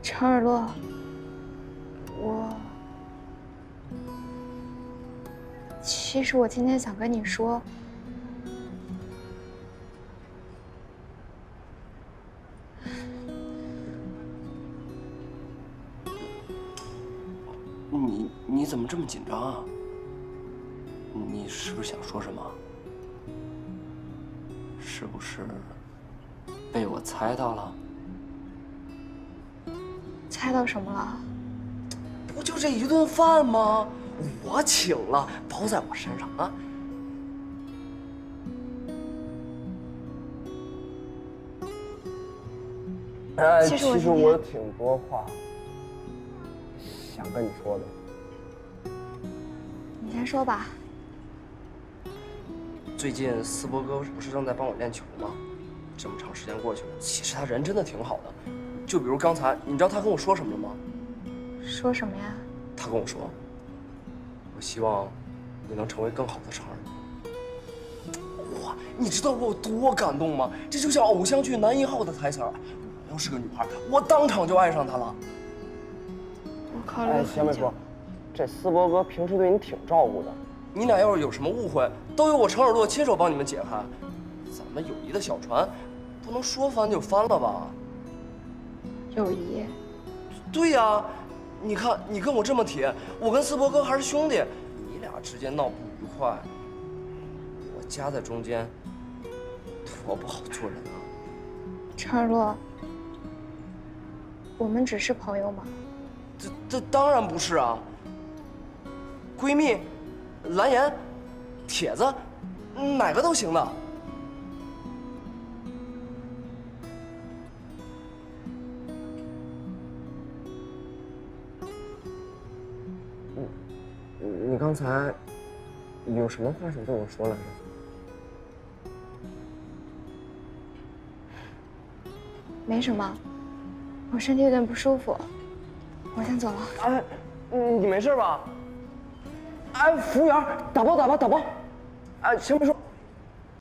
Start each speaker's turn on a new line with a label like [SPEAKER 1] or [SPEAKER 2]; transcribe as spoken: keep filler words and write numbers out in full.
[SPEAKER 1] 陈尔洛，我其实我今天想跟你说，
[SPEAKER 2] 你你怎么这么紧张啊？你是不是想说什么？是不是被我猜到了？
[SPEAKER 1] 猜到什么了？
[SPEAKER 2] 不就这一顿饭吗？我请了，包在我身上啊！
[SPEAKER 3] 呃，
[SPEAKER 1] 其实我
[SPEAKER 3] 其实我有挺多话想跟你说的。
[SPEAKER 1] 你先说吧。
[SPEAKER 2] 最近斯伯哥不是正在帮我练球吗？这么长时间过去了，其实他人真的挺好的。就比如刚才，你知道他跟我说什么了吗？
[SPEAKER 1] 说什么呀？
[SPEAKER 2] 他跟我说：“我希望你能成为更好的成儿。”哇，你知道我有多感动吗？这就像偶像剧男一号的台词儿。我要是个女孩，我当场就爱上他了。
[SPEAKER 1] 我考虑
[SPEAKER 3] 哎，
[SPEAKER 1] 了很久。
[SPEAKER 3] 小美说，这斯伯格平时对你挺照顾的。
[SPEAKER 2] 你俩要是有什么误会，都由我程尔洛亲手帮你们解开。咱们友谊的小船，不能说翻就翻了吧？
[SPEAKER 1] 友谊？
[SPEAKER 2] 对呀，你看你跟我这么铁，我跟斯伯格还是兄弟，你俩之间闹不愉快，我夹在中间，多不好做人啊！
[SPEAKER 1] 陈尔洛，我们只是朋友吗？
[SPEAKER 2] 这这当然不是啊。闺蜜、蓝颜、铁子，哪个都行的。
[SPEAKER 3] 你你刚才有什么话想对我说来着？
[SPEAKER 1] 没什么，我身体有点不舒服，我先走了。
[SPEAKER 3] 哎，你没事吧？哎，服务员，打包打包打包。哎，前面说。